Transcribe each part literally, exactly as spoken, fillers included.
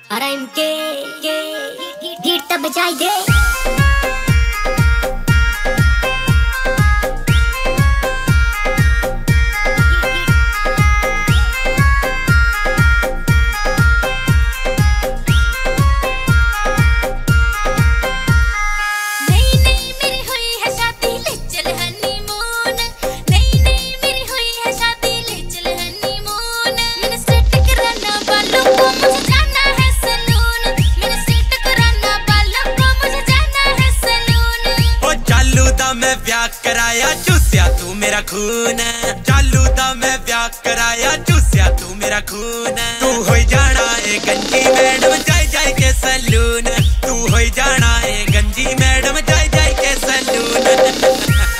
आराम के गीत बजाई दे। मैं ब्याह कराया चूसिया तू मेरा खून, चालू दा मैं ब्याह कराया चूसिया तू मेरा खून। तू होई जाना ए गंजी मैडम जाई जाई के सैलून, तू होई जाना ए गंजी मैडम जाई जाई के सैलून।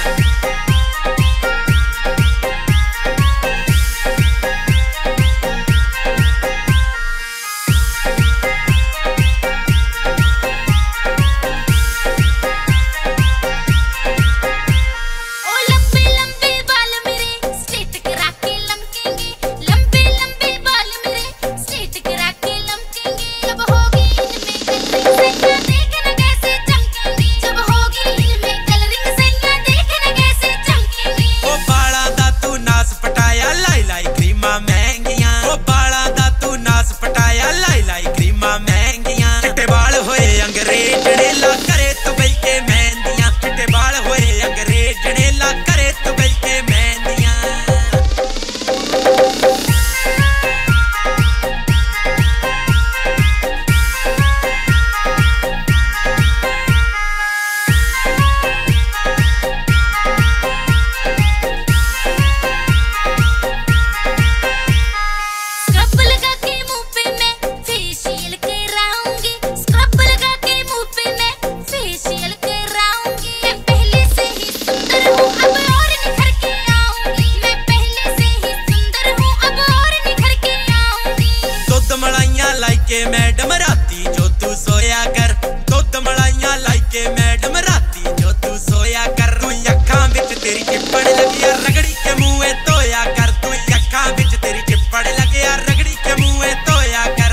लाइके मैडम राती जो तू सोया कर, दुध मलाइया लाइके मैडम राती जो तू सोया कर। तू अखां विच तेरी चिप्पड़ लगिया रगड़ी के मुंहे धोया कर, तू अखां विच तेरी चिप्पड़ लगिया रगड़ी के मुंहे धोया कर।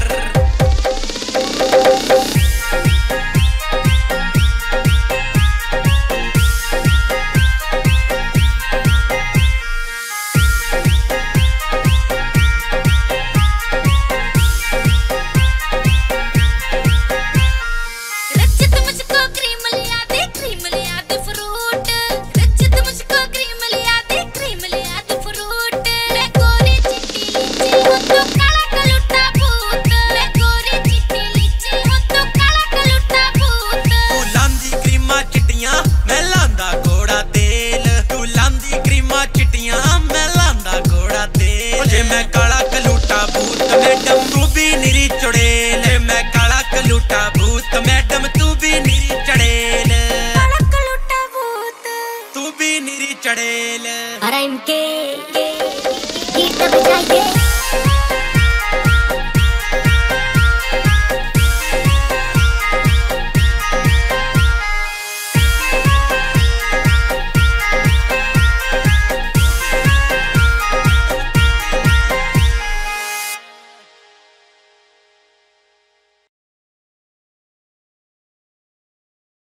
मैं काला कलूटा भूत मैडम तू भी निरी चुड़ैल, मैं काला कलूटा भूत मैडम तू भी निरी चुड़ैल, काला कलूटा भूत तू भी निरी चुड़ैल। आराम के गीत बजाई दे।